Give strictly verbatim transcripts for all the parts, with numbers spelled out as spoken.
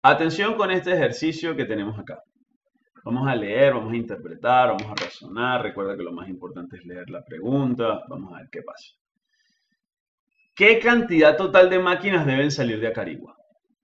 Atención con este ejercicio que tenemos acá. Vamos a leer, vamos a interpretar, vamos a razonar. Recuerda que lo más importante es leer la pregunta. Vamos a ver qué pasa. ¿Qué cantidad total de máquinas deben salir de Acarigua?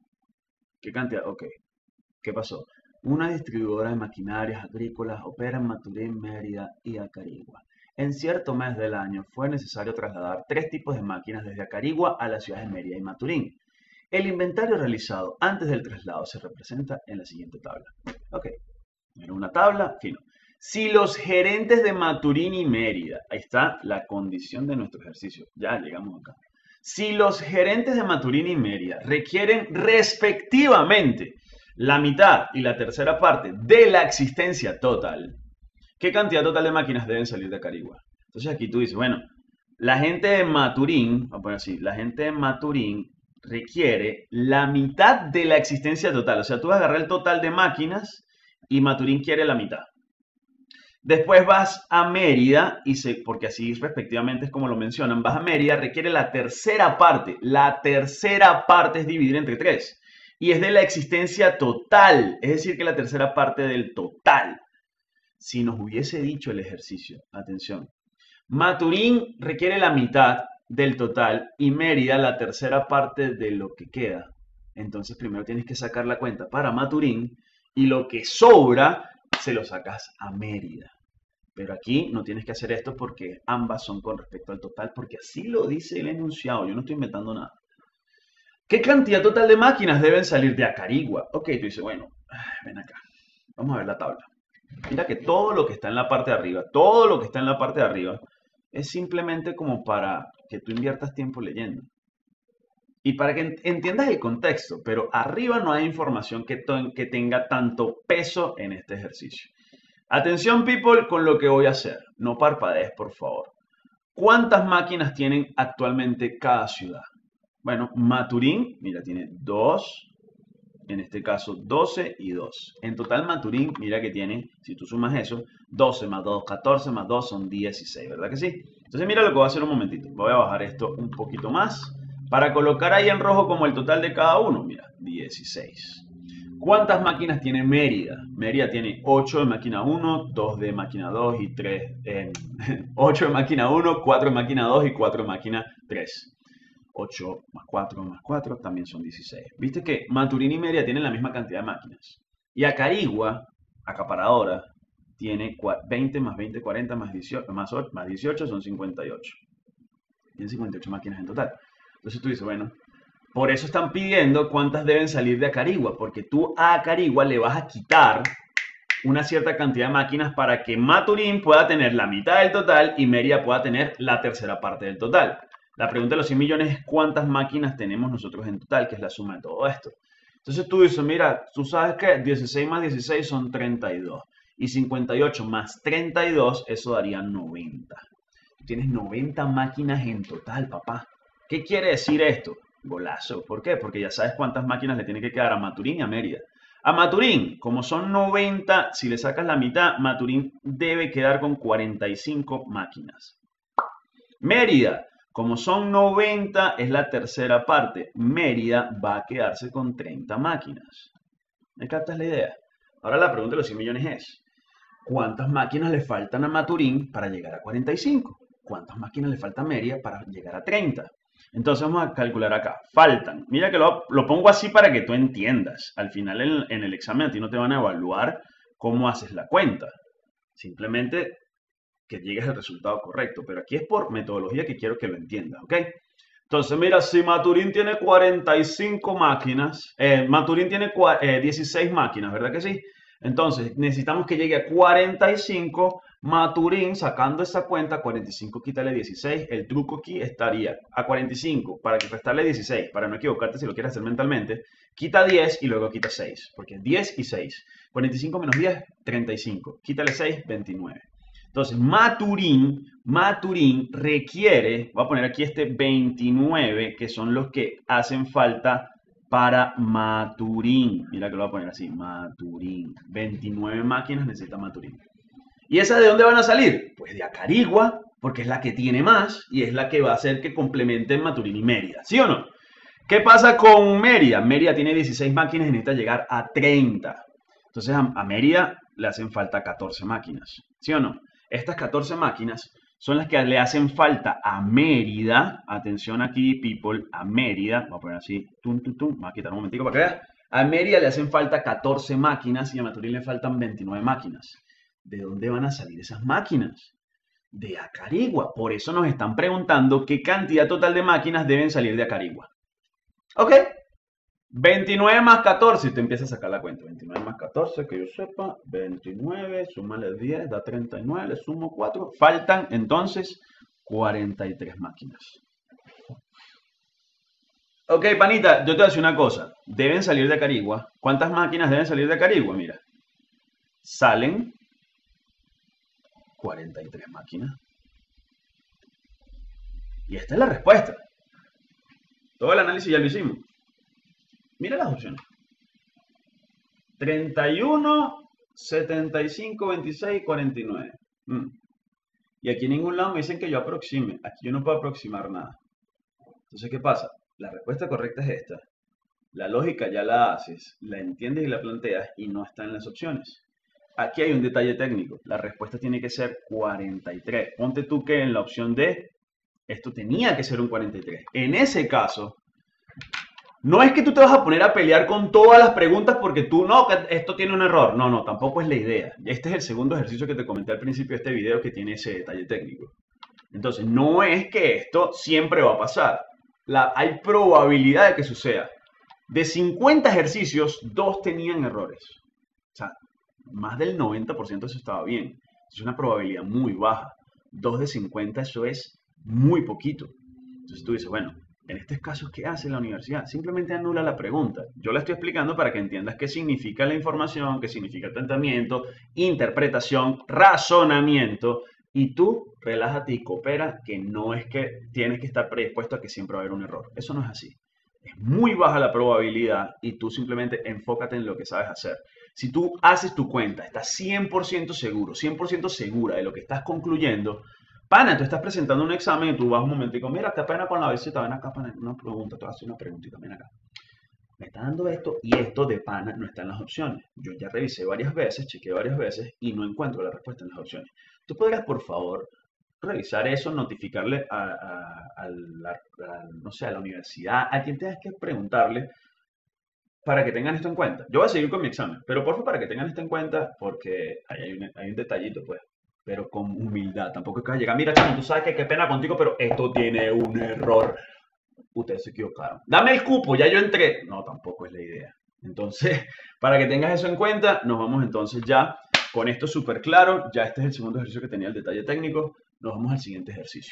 ¿Qué cantidad? Ok. ¿Qué pasó? Una distribuidora de maquinarias agrícolas opera en Maturín, Mérida y Acarigua. En cierto mes del año fue necesario trasladar tres tipos de máquinas desde Acarigua a las ciudades de Mérida y Maturín. El inventario realizado antes del traslado se representa en la siguiente tabla. Ok, en una tabla, fino. Si los gerentes de Maturín y Mérida, ahí está la condición de nuestro ejercicio, ya llegamos acá. Si los gerentes de Maturín y Mérida requieren respectivamente la mitad y la tercera parte de la existencia total, ¿qué cantidad total de máquinas deben salir de Acarigua? Entonces aquí tú dices, bueno, la gente de Maturín, vamos a poner así, la gente de Maturín requiere la mitad de la existencia total. O sea, tú vas a agarrar el total de máquinas y Maturín quiere la mitad. Después vas a Mérida, y se, porque así respectivamente es como lo mencionan, vas a Mérida, requiere la tercera parte. La tercera parte es dividir entre tres. Y es de la existencia total, es decir, que la tercera parte del total. Si nos hubiese dicho el ejercicio, atención, Maturín requiere la mitad del total y Mérida la tercera parte de lo que queda. Entonces primero tienes que sacar la cuenta para Maturín y lo que sobra se lo sacas a Mérida. Pero aquí no tienes que hacer esto porque ambas son con respecto al total, porque así lo dice el enunciado, yo no estoy inventando nada. ¿Qué cantidad total de máquinas deben salir de Acarigua? Ok, tú dices, bueno, ven acá, vamos a ver la tabla. Mira que todo lo que está en la parte de arriba, todo lo que está en la parte de arriba, es simplemente como para que tú inviertas tiempo leyendo. Y para que entiendas el contexto, pero arriba no hay información que, que tenga tanto peso en este ejercicio. Atención, people, con lo que voy a hacer. No parpadees, por favor. ¿Cuántas máquinas tienen actualmente cada ciudad? Bueno, Maturín, mira, tiene dos. En este caso, doce y dos. En total, Maturín, mira que tiene, si tú sumas eso, doce más dos, catorce más dos son dieciséis, ¿verdad que sí? Entonces, mira lo que voy a hacer un momentito. Voy a bajar esto un poquito más para colocar ahí en rojo como el total de cada uno. Mira, dieciséis. ¿Cuántas máquinas tiene Mérida? Mérida tiene ocho de máquina uno, dos de máquina dos y tres. Eh, ocho de máquina uno, cuatro de máquina dos y cuatro de máquina tres. ocho más cuatro más cuatro también son dieciséis. Viste que Maturín y Mérida tienen la misma cantidad de máquinas. Y Acarigua, acaparadora, tiene veinte más veinte, cuarenta más dieciocho, más, ocho, más dieciocho son cincuenta y ocho. Tienen cincuenta y ocho máquinas en total. Entonces tú dices, bueno, por eso están pidiendo cuántas deben salir de Acarigua, porque tú a Acarigua le vas a quitar una cierta cantidad de máquinas para que Maturín pueda tener la mitad del total y Mérida pueda tener la tercera parte del total. La pregunta de los cien millones es cuántas máquinas tenemos nosotros en total, que es la suma de todo esto. Entonces tú dices, mira, tú sabes que dieciséis más dieciséis son treinta y dos. Y cincuenta y ocho más treinta y dos, eso daría noventa. Tú tienes noventa máquinas en total, papá. ¿Qué quiere decir esto? Golazo. ¿Por qué? Porque ya sabes cuántas máquinas le tiene que quedar a Maturín y a Mérida. A Maturín, como son noventa, si le sacas la mitad, Maturín debe quedar con cuarenta y cinco máquinas. Mérida, como son noventa, es la tercera parte. Mérida va a quedarse con treinta máquinas. ¿Me captas la idea? Ahora la pregunta de los cien millones es, ¿cuántas máquinas le faltan a Maturín para llegar a cuarenta y cinco? ¿Cuántas máquinas le falta a Mérida para llegar a treinta? Entonces vamos a calcular acá. Faltan. Mira que lo, lo pongo así para que tú entiendas. Al final en, en el examen a ti no te van a evaluar cómo haces la cuenta. Simplemente que llegues al resultado correcto. Pero aquí es por metodología que quiero que lo entiendas, ¿ok? Entonces, mira, si Maturín tiene cuarenta y cinco máquinas, eh, Maturín tiene eh, dieciséis máquinas, ¿verdad que sí? Entonces, necesitamos que llegue a cuarenta y cinco. Maturín, sacando esa cuenta, cuarenta y cinco quítale dieciséis. El truco aquí estaría a cuarenta y cinco, para que restarle dieciséis, para no equivocarte si lo quieres hacer mentalmente, quita diez y luego quita seis, porque es diez y seis. cuarenta y cinco menos diez, treinta y cinco. Quítale seis, veintinueve. Entonces, Maturín, Maturín requiere, voy a poner aquí este veintinueve, que son los que hacen falta para Maturín. Mira que lo voy a poner así, Maturín. veintinueve máquinas necesita Maturín. ¿Y esas de dónde van a salir? Pues de Acarigua, porque es la que tiene más y es la que va a hacer que complementen Maturín y Mérida. ¿Sí o no? ¿Qué pasa con Mérida? Mérida tiene dieciséis máquinas y necesita llegar a treinta. Entonces a, a Mérida le hacen falta catorce máquinas. ¿Sí o no? Estas catorce máquinas son las que le hacen falta a Mérida. Atención aquí, people, a Mérida. Voy a poner así, tum, tum, tum. Voy a quitar un momentico para que veas. A Mérida le hacen falta catorce máquinas y a Maturín le faltan veintinueve máquinas. ¿De dónde van a salir esas máquinas? De Acarigua. Por eso nos están preguntando qué cantidad total de máquinas deben salir de Acarigua. ¿Ok? veintinueve más catorce, y te empiezas a sacar la cuenta. veintinueve más catorce, que yo sepa, veintinueve, súmale diez, da treinta y nueve, le sumo cuatro. Faltan entonces cuarenta y tres máquinas. Ok, panita, yo te voy a decir una cosa. Deben salir de Acarigua. ¿Cuántas máquinas deben salir de Acarigua? Mira, salen cuarenta y tres máquinas. Y esta es la respuesta. Todo el análisis ya lo hicimos. Mira las opciones. treinta y uno, setenta y cinco, veintiséis, cuarenta y nueve. Mm. Y aquí en ningún lado me dicen que yo aproxime. Aquí yo no puedo aproximar nada. Entonces, ¿qué pasa? La respuesta correcta es esta. La lógica ya la haces, la entiendes y la planteas y no está en las opciones. Aquí hay un detalle técnico. La respuesta tiene que ser cuarenta y tres. Ponte tú que en la opción D, esto tenía que ser un cuarenta y tres. En ese caso, no es que tú te vas a poner a pelear con todas las preguntas porque tú, no, que esto tiene un error. No, no, tampoco es la idea. Este es el segundo ejercicio que te comenté al principio de este video que tiene ese detalle técnico. Entonces, no es que esto siempre va a pasar. La, hay probabilidad de que suceda. De cincuenta ejercicios, dos tenían errores. O sea, más del noventa por ciento eso estaba bien. Es una probabilidad muy baja. dos de cincuenta, eso es muy poquito. Entonces tú dices, bueno, en estos casos, ¿qué hace la universidad? Simplemente anula la pregunta. Yo la estoy explicando para que entiendas qué significa la información, qué significa el planteamiento, interpretación, razonamiento. Y tú, relájate y coopera, que no es que tienes que estar predispuesto a que siempre va a haber un error. Eso no es así. Es muy baja la probabilidad y tú simplemente enfócate en lo que sabes hacer. Si tú haces tu cuenta, estás cien por ciento seguro, cien por ciento segura de lo que estás concluyendo, pana, tú estás presentando un examen y tú vas un momentico, mira, qué pena con la visita, ven acá, pana, una pregunta, te voy a hacer una preguntita, ven acá. Me está dando esto y esto de pana no está en las opciones. Yo ya revisé varias veces, chequeé varias veces y no encuentro la respuesta en las opciones. ¿Tú podrías, por favor, revisar eso, notificarle a, a, a, la, a, no sé, a la universidad, a quien tengas que preguntarle para que tengan esto en cuenta? Yo voy a seguir con mi examen, pero por favor para que tengan esto en cuenta porque ahí hay un, hay un detallito, pues, pero con humildad. Tampoco es que vas a llegar, mira, chamo, tú sabes que qué pena contigo, pero esto tiene un error. Ustedes se equivocaron. Dame el cupo, ya yo entré. No, tampoco es la idea. Entonces, para que tengas eso en cuenta, nos vamos entonces ya con esto súper claro. Ya este es el segundo ejercicio que tenía el detalle técnico. Nos vamos al siguiente ejercicio.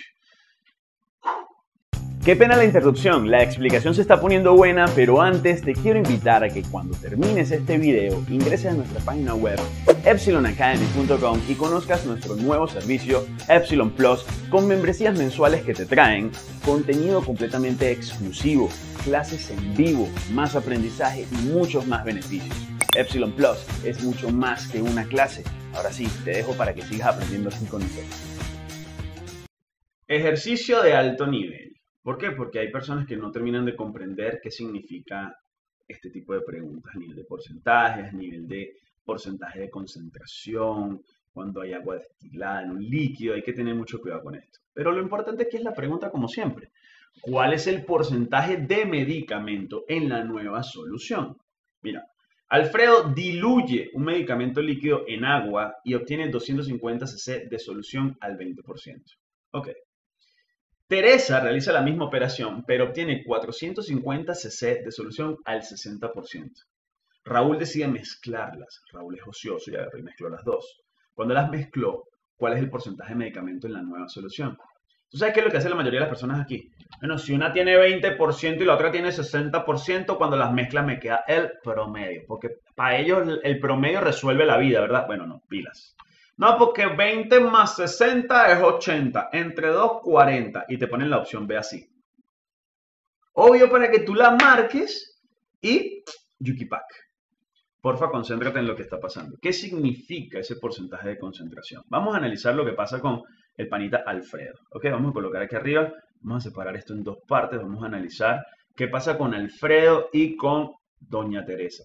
Qué pena la interrupción, la explicación se está poniendo buena, pero antes te quiero invitar a que cuando termines este video ingreses a nuestra página web epsilon academy punto com y conozcas nuestro nuevo servicio Epsilon Plus con membresías mensuales que te traen contenido completamente exclusivo, clases en vivo, más aprendizaje y muchos más beneficios. Epsilon Plus es mucho más que una clase. Ahora sí, te dejo para que sigas aprendiendo aquí con nosotros. Ejercicio de alto nivel. ¿Por qué? Porque hay personas que no terminan de comprender qué significa este tipo de preguntas a nivel de porcentajes, a nivel de porcentaje de concentración, cuando hay agua destilada en un líquido, hay que tener mucho cuidado con esto. Pero lo importante es que es la pregunta como siempre. ¿Cuál es el porcentaje de medicamento en la nueva solución? Mira, Alfredo diluye un medicamento líquido en agua y obtiene doscientos cincuenta centilitros de solución al veinte por ciento. Ok. Teresa realiza la misma operación, pero obtiene cuatrocientos cincuenta centilitros de solución al sesenta por ciento. Raúl decide mezclarlas. Raúl es ocioso y agarró y mezcló las dos. Cuando las mezcló, ¿cuál es el porcentaje de medicamento en la nueva solución? ¿Tú sabes qué es lo que hace la mayoría de las personas aquí? Bueno, si una tiene veinte por ciento y la otra tiene sesenta por ciento, cuando las mezclas me queda el promedio. Porque para ellos el promedio resuelve la vida, ¿verdad? Bueno, no, pilas. No, porque veinte más sesenta es ochenta. Entre dos, cuarenta. Y te ponen la opción B así. Obvio para que tú la marques y yukipak. Porfa, concéntrate en lo que está pasando. ¿Qué significa ese porcentaje de concentración? Vamos a analizar lo que pasa con el panita Alfredo. Ok, vamos a colocar aquí arriba. Vamos a separar esto en dos partes. Vamos a analizar ¿Qué pasa con Alfredo y con doña Teresa?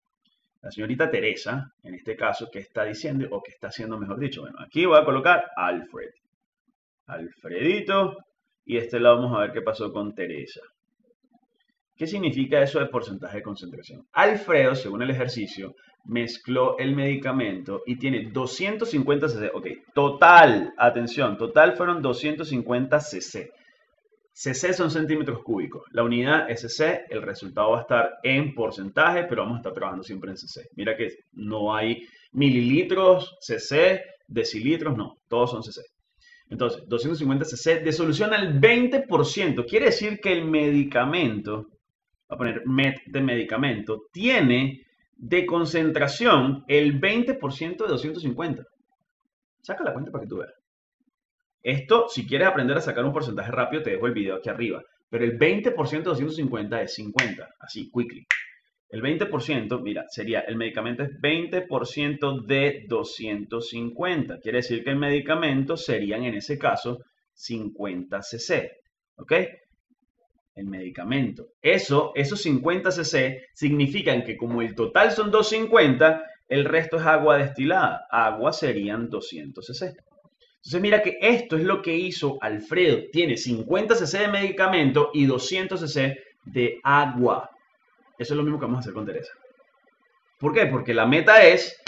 La señorita Teresa, en este caso, ¿qué está diciendo o qué está haciendo, mejor dicho? Bueno, aquí voy a colocar Alfred. Alfredito. Y este lado vamos a ver qué pasó con Teresa. ¿Qué significa eso de porcentaje de concentración? Alfredo, según el ejercicio, mezcló el medicamento y tiene doscientos cincuenta cc. Ok, total, atención, total fueron doscientos cincuenta cc. cc son centímetros cúbicos. La unidad es cc, el resultado va a estar en porcentaje, pero vamos a estar trabajando siempre en cc. Mira que no hay mililitros, cc, decilitros, no, todos son cc. Entonces, doscientos cincuenta cc de solución al veinte por ciento. Quiere decir que el medicamento, voy a poner met de medicamento, tiene de concentración el veinte por ciento de doscientos cincuenta. Saca la cuenta para que tú veas. Esto, si quieres aprender a sacar un porcentaje rápido, te dejo el video aquí arriba. Pero el veinte por ciento de doscientos cincuenta es cincuenta, así, quickly. El veinte por ciento, mira, sería, el medicamento es veinte por ciento de doscientos cincuenta. Quiere decir que el medicamento serían, en ese caso, cincuenta cc. ¿Ok? El medicamento. Eso, esos cincuenta cc significan que como el total son doscientos cincuenta, el resto es agua destilada. Agua serían doscientos cc. Entonces mira que esto es lo que hizo Alfredo. Tiene cincuenta cc de medicamento y doscientos cc de agua. Eso es lo mismo que vamos a hacer con Teresa. ¿Por qué? Porque la meta es,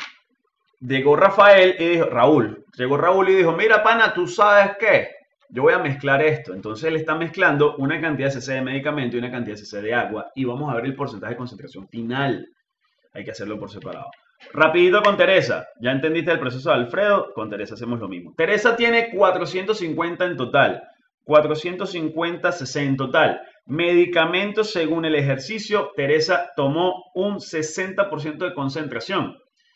llegó Rafael y dijo, Raúl, llegó Raúl y dijo, mira pana, ¿tú sabes qué? Yo voy a mezclar esto. Entonces él está mezclando una cantidad de cc de medicamento y una cantidad de cc de agua y vamos a ver el porcentaje de concentración final. Hay que hacerlo por separado. Rapidito con Teresa. Ya entendiste el proceso de Alfredo, con Teresa hacemos lo mismo. Teresa tiene cuatrocientos cincuenta en total. cuatrocientos cincuenta cc en total. Medicamentos según el ejercicio, Teresa tomó un sesenta por ciento de concentración.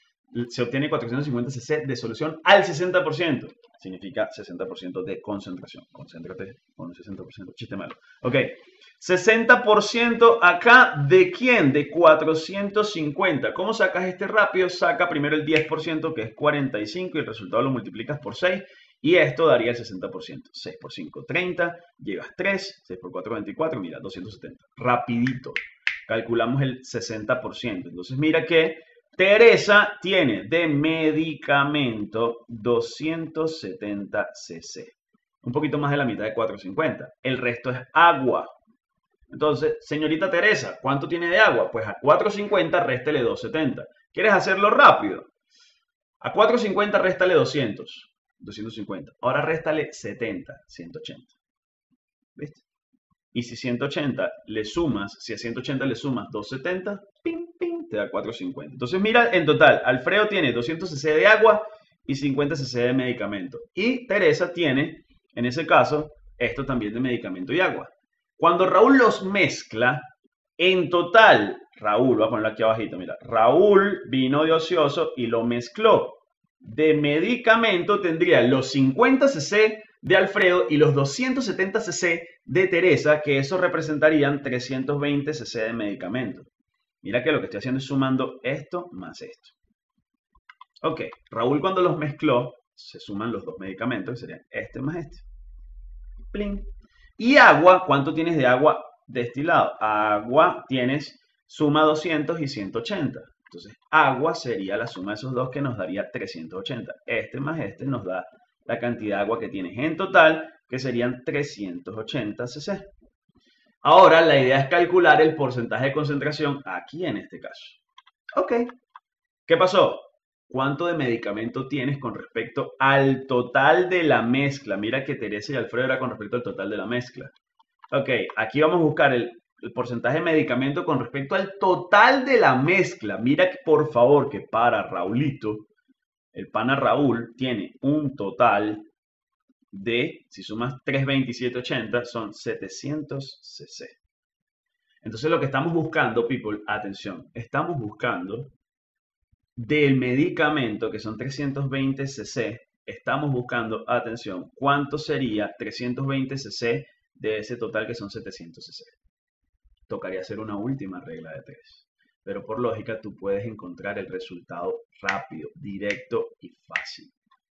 Se obtiene cuatrocientos cincuenta cc de solución al sesenta por ciento. Significa sesenta por ciento de concentración. Concéntrate con un sesenta por ciento. Chiste malo. Ok. sesenta por ciento acá, ¿de quién? De cuatrocientos cincuenta. ¿Cómo sacas este rápido? Saca primero el diez por ciento, que es cuarenta y cinco, y el resultado lo multiplicas por seis. Y esto daría el sesenta por ciento. seis por cinco, treinta. Llevas tres. seis por cuatro, veinticuatro. Mira, doscientos setenta. Rapidito. Calculamos el sesenta por ciento. Entonces mira que Teresa tiene de medicamento doscientos setenta cc. Un poquito más de la mitad de cuatrocientos cincuenta. El resto es agua. Entonces, señorita Teresa, ¿cuánto tiene de agua? Pues a cuatrocientos cincuenta réstele doscientos setenta. ¿Quieres hacerlo rápido? A cuatrocientos cincuenta réstale doscientos. doscientos cincuenta. Ahora réstale setenta. ciento ochenta. ¿Viste? Y si ciento ochenta le sumas, si a ciento ochenta le sumas doscientos setenta, ping, ping, te da cuatrocientos cincuenta. Entonces mira, en total, Alfredo tiene doscientos cc de agua y cincuenta cc de medicamento. Y Teresa tiene, en ese caso, esto también de medicamento y agua. Cuando Raúl los mezcla, en total, Raúl, voy a ponerlo aquí abajito, mira, Raúl vino de ocioso y lo mezcló. De medicamento tendría los cincuenta cc de Alfredo y los doscientos setenta cc de Teresa, que eso representarían trescientos veinte cc de medicamento. Mira que lo que estoy haciendo es sumando esto más esto. Ok, Raúl cuando los mezcló, se suman los dos medicamentos, que serían este más este. Pling. Y agua, ¿cuánto tienes de agua destilado? Agua tienes suma doscientos y ciento ochenta. Entonces, agua sería la suma de esos dos que nos daría trescientos ochenta. Este más este nos da la cantidad de agua que tienes en total, que serían trescientos ochenta cc. Ahora, la idea es calcular el porcentaje de concentración aquí en este caso. Ok. ¿Qué pasó? ¿Cuánto de medicamento tienes con respecto al total de la mezcla? Mira que Teresa y Alfredo era con respecto al total de la mezcla. Ok, aquí vamos a buscar el, el porcentaje de medicamento con respecto al total de la mezcla. Mira que, por favor, que para Raulito, el pana Raúl tiene un total de, si sumas trescientos veintisiete ochenta, son setecientos cc. Entonces lo que estamos buscando, people, atención, estamos buscando del medicamento, que son trescientos veinte cc, estamos buscando, atención, cuánto sería trescientos veinte cc de ese total que son setecientos cc. Tocaría hacer una última regla de tres. Pero por lógica tú puedes encontrar el resultado rápido, directo y fácil.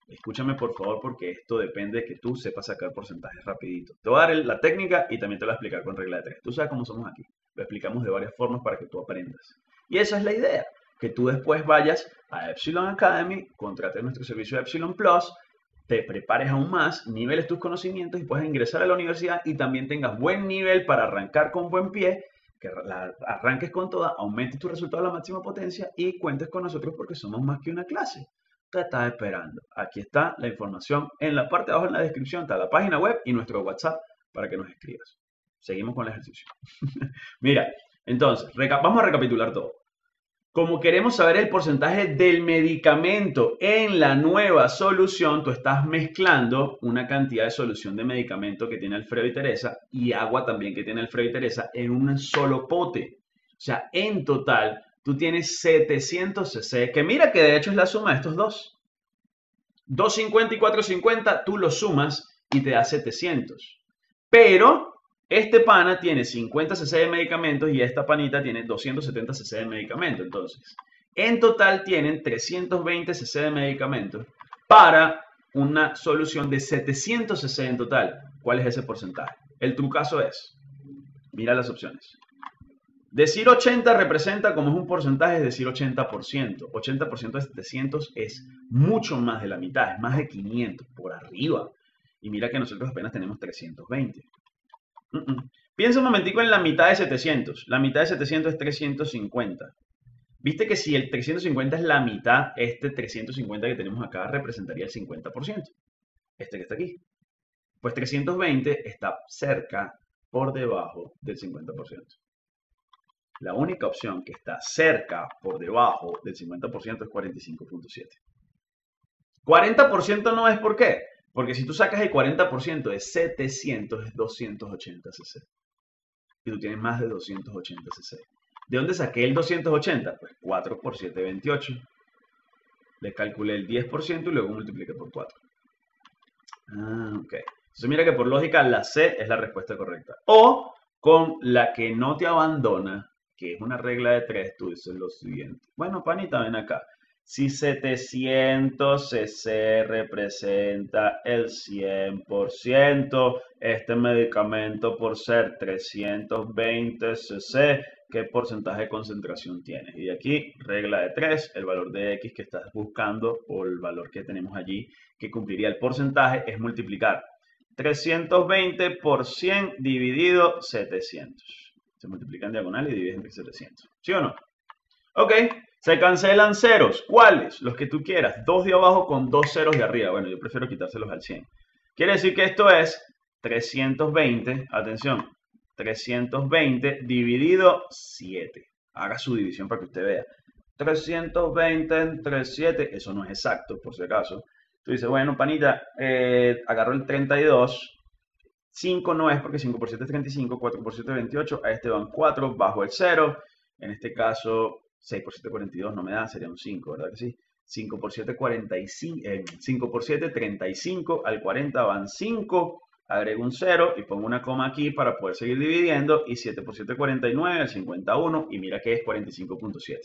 Escúchame por favor porque esto depende de que tú sepas sacar porcentajes rapidito. Te voy a dar el- la técnica y también te lo voy a explicar con regla de tres. Tú sabes cómo somos aquí. Lo explicamos de varias formas para que tú aprendas. Y esa es la idea, que tú después vayas a Epsilon Academy, contrates nuestro servicio de Epsilon Plus, te prepares aún más, niveles tus conocimientos y puedas ingresar a la universidad y también tengas buen nivel para arrancar con buen pie, que la- arranques con toda, aumentes tu resultado a la máxima potencia y cuentes con nosotros porque somos más que una clase. Te estás esperando. Aquí está la información. En la parte de abajo en la descripción está la página web y nuestro WhatsApp para que nos escribas. Seguimos con el ejercicio. Mira, entonces, vamos a recapitular todo. Como queremos saber el porcentaje del medicamento en la nueva solución, tú estás mezclando una cantidad de solución de medicamento que tiene Alfredo y Teresa y agua también que tiene Alfredo y Teresa en un solo pote. O sea, en total, tú tienes setecientos cc, que mira que de hecho es la suma de estos dos. doscientos cincuenta y cuatrocientos cincuenta, tú los sumas y te da setecientos. Pero este pana tiene cincuenta cc de medicamentos y esta panita tiene doscientos setenta cc de medicamento. Entonces, en total tienen trescientos veinte cc de medicamentos para una solución de setecientos cc en total. ¿Cuál es ese porcentaje? El trucazo es, mira las opciones. Decir ochenta representa como es un porcentaje, es decir ochenta por ciento. ochenta por ciento de setecientos es mucho más de la mitad, es más de quinientos, por arriba. Y mira que nosotros apenas tenemos trescientos veinte. Uh -uh. Piensa un momentico en la mitad de setecientos. La mitad de setecientos es trescientos cincuenta. Viste que si el trescientos cincuenta es la mitad, este trescientos cincuenta que tenemos acá representaría el cincuenta por ciento. Este que está aquí. Pues trescientos veinte está cerca, por debajo del cincuenta por ciento. La única opción que está cerca, por debajo del cincuenta por ciento es cuarenta y cinco punto siete. cuarenta por ciento no es por qué. Porque si tú sacas el cuarenta por ciento de setecientos es doscientos ochenta cc. Y tú tienes más de doscientos ochenta cc. ¿De dónde saqué el doscientos ochenta? Pues cuatro por siete, veintiocho. Le calculé el diez por ciento y luego multipliqué por cuatro. Ah, ok. Entonces mira que por lógica la C es la respuesta correcta. O con la que no te abandona, que es una regla de tres, tú dices lo siguiente. Bueno, panita, ven acá. Si setecientos cc representa el cien por ciento, este medicamento por ser trescientos veinte cc, ¿qué porcentaje de concentración tiene? Y de aquí, regla de tres, el valor de X que estás buscando o el valor que tenemos allí que cumpliría el porcentaje es multiplicar trescientos veinte por cien dividido setecientos. Se multiplica en diagonal y divide entre setecientos. ¿Sí o no? Ok. Se cancelan ceros. ¿Cuáles? Los que tú quieras. Dos de abajo con dos ceros de arriba. Bueno, yo prefiero quitárselos al cien. Quiere decir que esto es trescientos veinte. Atención. trescientos veinte dividido siete. Haga su división para que usted vea. trescientos veinte entre siete. Eso no es exacto, por si acaso. Tú dices, bueno, panita, eh, agarro el treinta y dos. cinco no es porque cinco por siete es treinta y cinco. cuatro por siete es veintiocho. A este van cuatro bajo el cero. En este caso... seis por siete, cuarenta y dos, no me da, sería un cinco, ¿verdad que sí? cinco por siete, cuarenta y cinco, eh, cinco por siete, treinta y cinco, al cuarenta van cinco, agrego un cero y pongo una coma aquí para poder seguir dividiendo, y siete por siete, cuarenta y nueve, al cincuenta y uno, y mira que es cuarenta y cinco punto siete.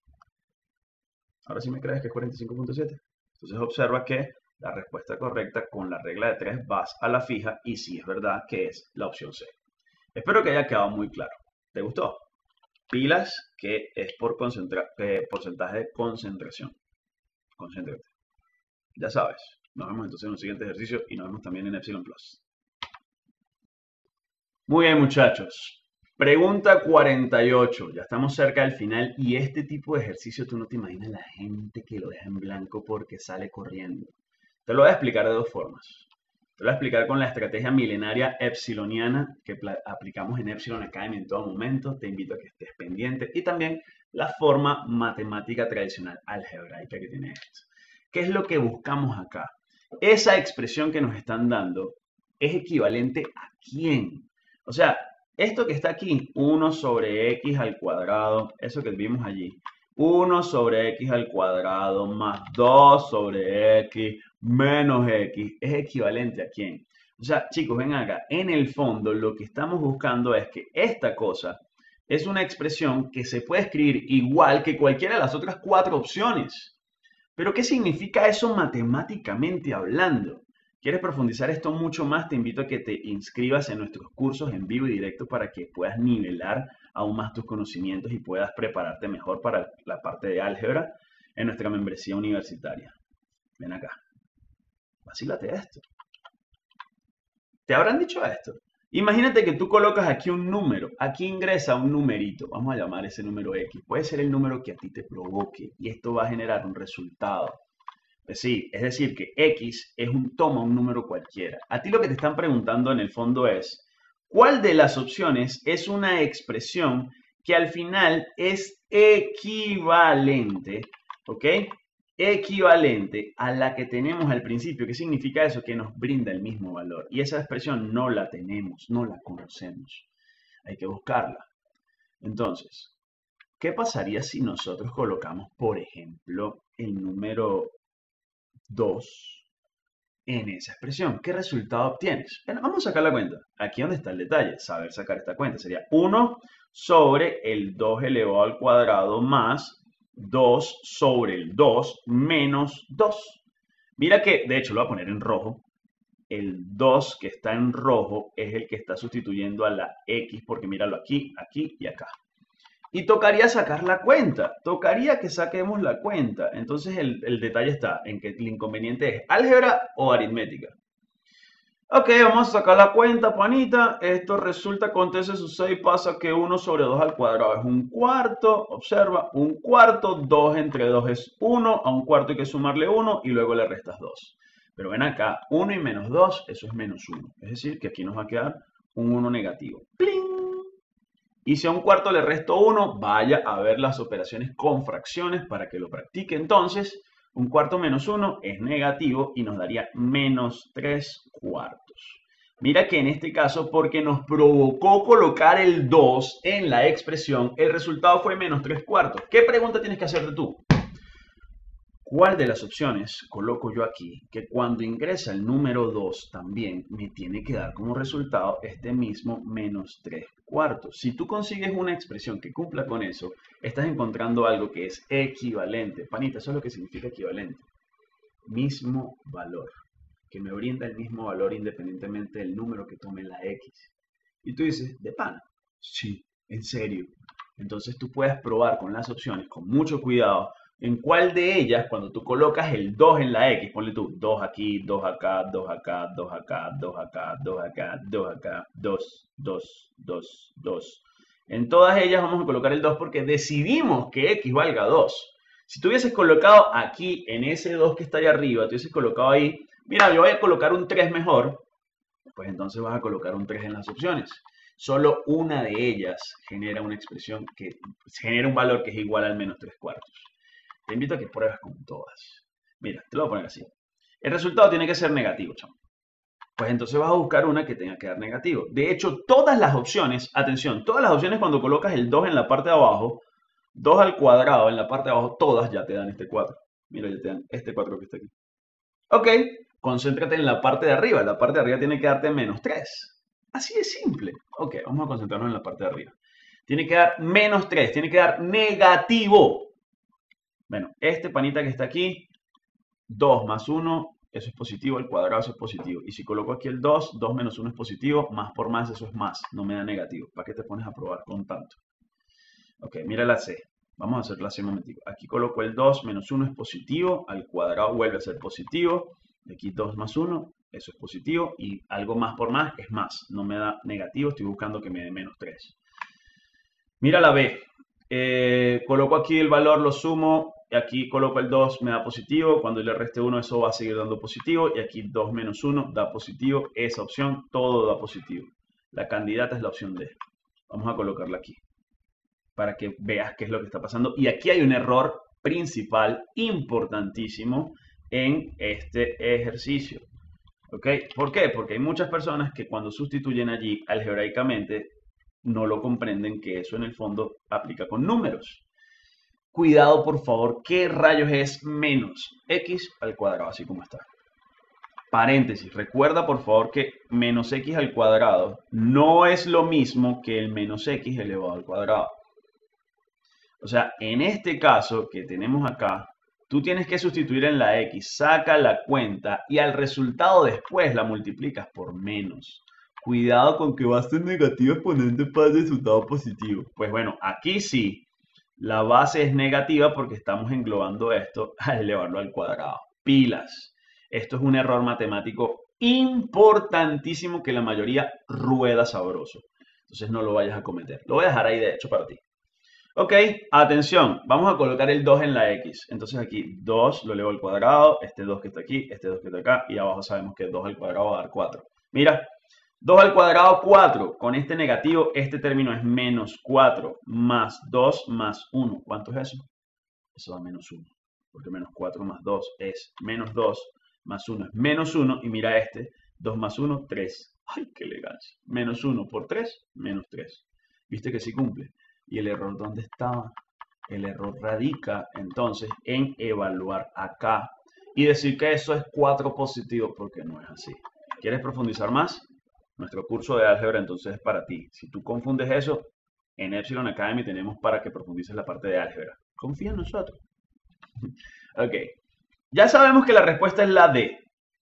Ahora sí me crees que es cuarenta y cinco punto siete. Entonces observa que la respuesta correcta con la regla de tres vas a la fija, y sí es verdad que es la opción C. Espero que haya quedado muy claro. ¿Te gustó? Pilas, que es por eh, porcentaje de concentración. Concéntrate. Ya sabes. Nos vemos entonces en un siguiente ejercicio y nos vemos también en Epsilon Plus. Muy bien, muchachos. Pregunta cuarenta y ocho. Ya estamos cerca del final y este tipo de ejercicio tú no te imaginas la gente que lo deja en blanco porque sale corriendo. Te lo voy a explicar de dos formas. Te voy a explicar con la estrategia milenaria epsiloniana que aplicamos en Epsilon Academy en todo momento. Te invito a que estés pendiente. Y también la forma matemática tradicional algebraica que tiene esto. ¿Qué es lo que buscamos acá? Esa expresión que nos están dando es equivalente a ¿quién? O sea, esto que está aquí, uno sobre x al cuadrado, eso que vimos allí, uno sobre x al cuadrado más dos sobre x menos x, es equivalente a ¿quién? O sea, chicos, ven acá, en el fondo lo que estamos buscando es que esta cosa es una expresión que se puede escribir igual que cualquiera de las otras cuatro opciones. Pero ¿qué significa eso matemáticamente hablando? ¿Quieres profundizar esto mucho más? Te invito a que te inscribas en nuestros cursos en vivo y directo para que puedas nivelar aún más tus conocimientos y puedas prepararte mejor para la parte de álgebra en nuestra membresía universitaria. Ven acá. Vacílate esto. ¿Te habrán dicho esto? Imagínate que tú colocas aquí un número, aquí ingresa un numerito, vamos a llamar ese número X, puede ser el número que a ti te provoque y esto va a generar un resultado. Pues sí, es decir que X es un, toma un número cualquiera. A ti lo que te están preguntando en el fondo es, ¿cuál de las opciones es una expresión que al final es equivalente, ¿ok? Equivalente a la que tenemos al principio? ¿Qué significa eso? Que nos brinda el mismo valor. Y esa expresión no la tenemos, no la conocemos. Hay que buscarla. Entonces, ¿qué pasaría si nosotros colocamos, por ejemplo, el número dos en esa expresión? ¿Qué resultado obtienes? Bueno, vamos a sacar la cuenta. Aquí donde está el detalle, saber sacar esta cuenta. Sería uno sobre el dos elevado al cuadrado más dos sobre el dos menos dos. Mira que, de hecho, lo voy a poner en rojo. El dos que está en rojo es el que está sustituyendo a la X, porque míralo aquí, aquí y acá. Y tocaría sacar la cuenta, tocaría que saquemos la cuenta. Entonces el, el detalle está en que el inconveniente es álgebra o aritmética. Ok, vamos a sacar la cuenta, panita. Esto resulta, acontece, sucede y pasa que uno sobre dos al cuadrado es un cuarto. Observa, un cuarto, dos entre dos es uno. A un cuarto hay que sumarle uno y luego le restas dos. Pero ven acá, uno y menos dos, eso es menos uno. Es decir, que aquí nos va a quedar un uno negativo. ¡Pling! Y si a un cuarto le resto uno, vaya a ver las operaciones con fracciones para que lo practique. Entonces, un cuarto menos uno es negativo y nos daría menos tres cuartos. Mira que en este caso, porque nos provocó colocar el dos en la expresión, el resultado fue menos tres cuartos. ¿Qué pregunta tienes que hacerte tú? ¿Cuál de las opciones coloco yo aquí que cuando ingresa el número dos también me tiene que dar como resultado este mismo menos tres cuartos? Si tú consigues una expresión que cumpla con eso, estás encontrando algo que es equivalente. Panita, eso es lo que significa equivalente. Mismo valor, que me brinda el mismo valor independientemente del número que tome la X. Y tú dices, ¿de pana? Sí, en serio. Entonces tú puedes probar con las opciones con mucho cuidado en cuál de ellas, cuando tú colocas el dos en la X, ponle tú dos aquí, dos acá, dos acá, dos acá, dos acá, dos acá, dos acá, dos, dos, dos, dos. En todas ellas vamos a colocar el dos porque decidimos que X valga dos. Si tú hubieses colocado aquí, en ese dos que está ahí arriba, tú hubieses colocado ahí, mira, yo voy a colocar un tres mejor, pues entonces vas a colocar un tres en las opciones. Solo una de ellas genera una expresión que genera un valor que es igual al menos tres cuartos. Te invito a que pruebes con todas. Mira, te lo voy a poner así. El resultado tiene que ser negativo, chamo. Pues entonces vas a buscar una que tenga que dar negativo. De hecho, todas las opciones, atención, todas las opciones cuando colocas el dos en la parte de abajo, dos al cuadrado en la parte de abajo, todas ya te dan este cuatro. Mira, ya te dan este cuatro que está aquí. Ok, concéntrate en la parte de arriba. La parte de arriba tiene que darte menos tres. Así de simple. Ok, vamos a concentrarnos en la parte de arriba. Tiene que dar menos tres, tiene que dar negativo. Bueno, este panita que está aquí, dos más uno, eso es positivo, el cuadrado eso es positivo. Y si coloco aquí el dos, dos menos uno es positivo, más por más eso es más, no me da negativo. ¿Para qué te pones a probar con tanto? Ok, mira la C. Vamos a hacer la C un momentico. Aquí coloco el dos menos uno es positivo, al cuadrado vuelve a ser positivo. Y aquí dos más uno, eso es positivo. Y algo más por más es más, no me da negativo, estoy buscando que me dé menos tres. Mira la B. Eh, coloco aquí el valor, lo sumo, y aquí coloco el dos, me da positivo, cuando le reste uno eso va a seguir dando positivo, y aquí dos menos uno da positivo, esa opción, todo da positivo. La candidata es la opción D. Vamos a colocarla aquí, para que veas qué es lo que está pasando. Y aquí hay un error principal, importantísimo, en este ejercicio. ¿Ok? ¿Por qué? Porque hay muchas personas que cuando sustituyen allí algebraicamente, no lo comprenden que eso en el fondo aplica con números. Cuidado, por favor, ¿qué rayos es menos x al cuadrado? Así como está. Paréntesis, recuerda por favor que menos x al cuadrado no es lo mismo que el menos x elevado al cuadrado. O sea, en este caso que tenemos acá, Tú tienes que sustituir en la X, saca la cuenta y al resultado después la multiplicas por menos. Cuidado con que base negativa exponente pase resultado positivo. Pues bueno, aquí sí, la base es negativa porque estamos englobando esto al elevarlo al cuadrado. Pilas. Esto es un error matemático importantísimo que la mayoría rueda sabroso. Entonces no lo vayas a cometer. Lo voy a dejar ahí de hecho para ti. Ok, atención, vamos a colocar el dos en la X. Entonces aquí dos lo elevo al cuadrado, este dos que está aquí, este dos que está acá, y abajo sabemos que dos al cuadrado va a dar cuatro. Mira, dos al cuadrado, cuatro. Con este negativo, este término es menos cuatro, más dos más uno. ¿Cuánto es eso? Eso da menos uno, porque menos cuatro más dos es menos dos, más uno es menos uno, y mira este, dos más uno, tres. ¡Ay, qué elegancia! Menos uno por tres, menos tres. ¿Viste que sí cumple? ¿Y el error dónde estaba? El error radica entonces en evaluar acá y decir que eso es cuatro positivo porque no es así. ¿Quieres profundizar más? Nuestro curso de álgebra entonces es para ti. Si tú confundes eso, en Epsilon Academy tenemos para que profundices la parte de álgebra. Confía en nosotros. Ok. Ya sabemos que la respuesta es la D.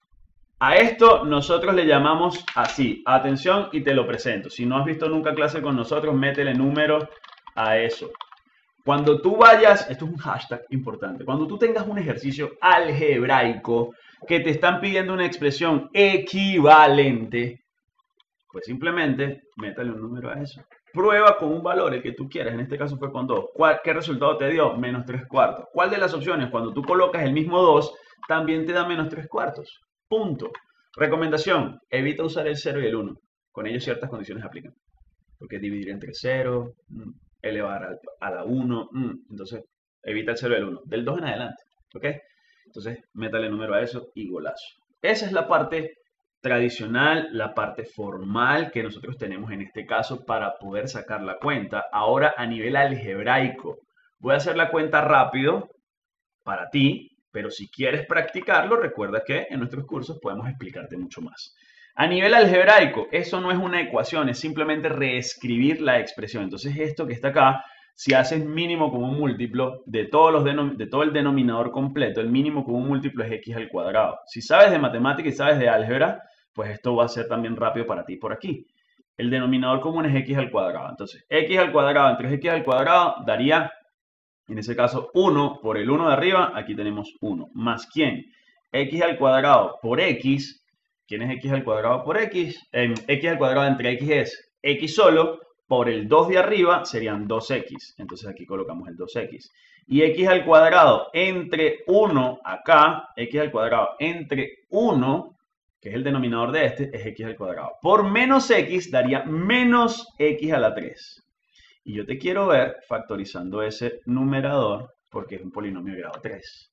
A esto nosotros le llamamos así. Atención y te lo presento. Si no has visto nunca clase con nosotros, métele número a eso. Cuando tú vayas, esto es un hashtag importante, cuando tú tengas un ejercicio algebraico que te están pidiendo una expresión equivalente, pues simplemente métale un número a eso. Prueba con un valor, el que tú quieras, en este caso fue con dos. ¿Cuál, ¿Qué resultado te dio? Menos tres cuartos. ¿Cuál de las opciones, cuando tú colocas el mismo dos, también te da menos tres cuartos? Punto. Recomendación, evita usar el cero y el uno. Con ello ciertas condiciones aplican. Porque dividir entre cero, elevar a la uno, entonces evita el cero y el uno. Del dos en adelante, ¿ok? Entonces métale número a eso y golazo. Esa es la parte tradicional, la parte formal que nosotros tenemos en este caso para poder sacar la cuenta. Ahora a nivel algebraico, voy a hacer la cuenta rápido para ti, pero si quieres practicarlo, recuerda que en nuestros cursos podemos explicarte mucho más. A nivel algebraico, eso no es una ecuación, es simplemente reescribir la expresión. Entonces esto que está acá, si haces mínimo común múltiplo de, todos los de todo el denominador completo, el mínimo común múltiplo es x al cuadrado. Si sabes de matemática y sabes de álgebra, pues esto va a ser también rápido para ti por aquí. El denominador común es x al cuadrado. Entonces x al cuadrado entre x al cuadrado daría, en ese caso, uno por el uno de arriba, aquí tenemos uno. ¿Más quién? X al cuadrado por x. ¿Quién es x al cuadrado por x? Eh, x al cuadrado entre x es x solo, por el dos de arriba serían dos equis. Entonces aquí colocamos el dos equis. Y x al cuadrado entre uno acá, x al cuadrado entre uno, que es el denominador de este, es x al cuadrado. Por menos x daría menos x a la tres. Y yo te quiero ver factorizando ese numerador porque es un polinomio de grado tres.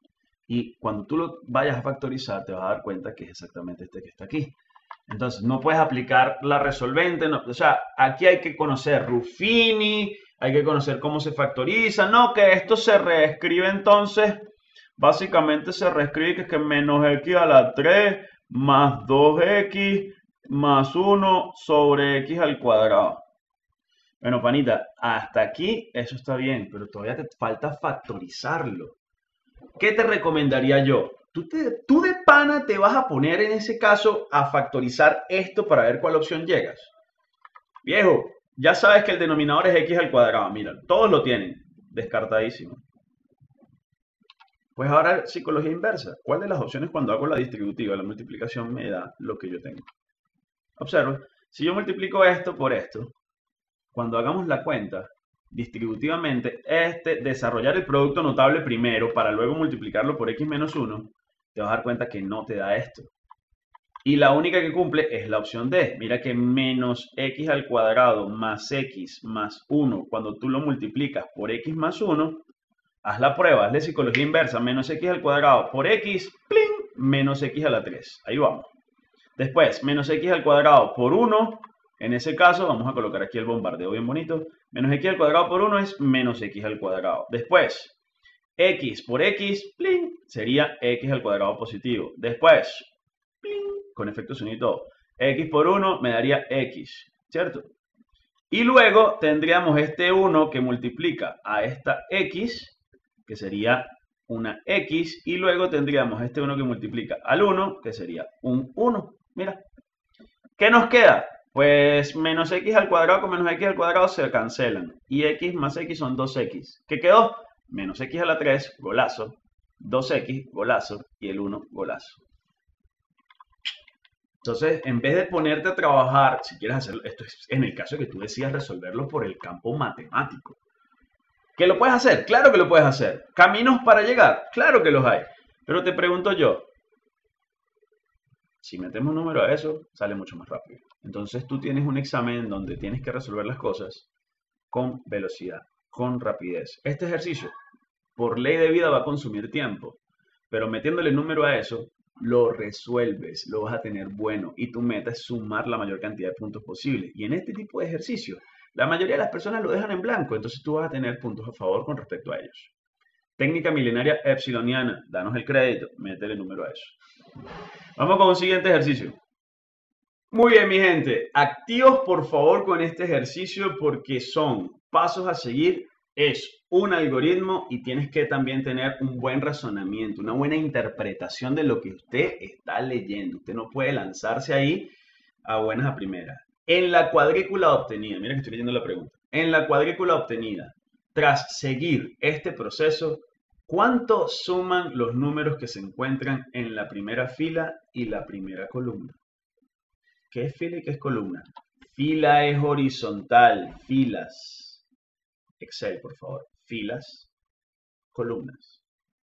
Y cuando tú lo vayas a factorizar, te vas a dar cuenta que es exactamente este que está aquí. Entonces, no puedes aplicar la resolvente. No, o sea, aquí hay que conocer Ruffini, hay que conocer cómo se factoriza. No, que esto se reescribe entonces. Básicamente se reescribe que es que menos x a la tres más dos equis más uno sobre x al cuadrado. Bueno, panita, hasta aquí eso está bien, pero todavía te falta factorizarlo. ¿Qué te recomendaría yo? Tú, te, tú de pana te vas a poner en ese caso a factorizar esto para ver cuál opción llegas. Viejo, ya sabes que el denominador es x al cuadrado. Mira, todos lo tienen. Descartadísimo. Pues ahora psicología inversa. ¿Cuál de las opciones cuando hago la distributiva, la multiplicación, me da lo que yo tengo? Observa, si yo multiplico esto por esto, cuando hagamos la cuenta, distributivamente, este, desarrollar el producto notable primero para luego multiplicarlo por x menos uno, te vas a dar cuenta que no te da esto. Y la única que cumple es la opción D. Mira que menos x al cuadrado más x más uno, cuando tú lo multiplicas por x más uno, haz la prueba, hazle psicología inversa, menos x al cuadrado por x, ¡pling!, menos x a la tres. Ahí vamos. Después, menos x al cuadrado por uno. En ese caso, vamos a colocar aquí el bombardeo bien bonito. Menos x al cuadrado por uno es menos x al cuadrado. Después, x por x, ¡pling!, sería x al cuadrado positivo. Después, ¡pling!, con efecto sonido y todo, x por uno me daría x, ¿cierto? Y luego tendríamos este uno que multiplica a esta x, que sería una X, y luego tendríamos este uno que multiplica al uno, que sería un uno. Mira. ¿Qué nos queda? Pues menos X al cuadrado con menos X al cuadrado se cancelan. Y X más X son dos X. ¿Qué quedó? Menos X a la tres, golazo. dos X, golazo. Y el uno, golazo. Entonces, en vez de ponerte a trabajar, si quieres hacerlo, esto es en el caso de que tú decidas resolverlo por el campo matemático. ¿Que lo puedes hacer? Claro que lo puedes hacer. ¿Caminos para llegar? Claro que los hay. Pero te pregunto yo, si metemos un número a eso, sale mucho más rápido. Entonces tú tienes un examen donde tienes que resolver las cosas con velocidad, con rapidez. Este ejercicio, por ley de vida, va a consumir tiempo. Pero metiéndole número a eso, lo resuelves, lo vas a tener bueno. Y tu meta es sumar la mayor cantidad de puntos posible. Y en este tipo de ejercicio, la mayoría de las personas lo dejan en blanco. Entonces tú vas a tener puntos a favor con respecto a ellos. Técnica milenaria epsiloniana. Danos el crédito, métele número a eso. Vamos con un siguiente ejercicio. Muy bien, mi gente. Activos, por favor, con este ejercicio porque son pasos a seguir. Es un algoritmo y tienes que también tener un buen razonamiento, una buena interpretación de lo que usted está leyendo. Usted no puede lanzarse ahí a buenas a primeras. En la cuadrícula obtenida, mira que estoy leyendo la pregunta. En la cuadrícula obtenida, tras seguir este proceso, ¿cuánto suman los números que se encuentran en la primera fila y la primera columna? ¿Qué es fila y qué es columna? Fila es horizontal, filas. Excel, por favor. Filas, columnas.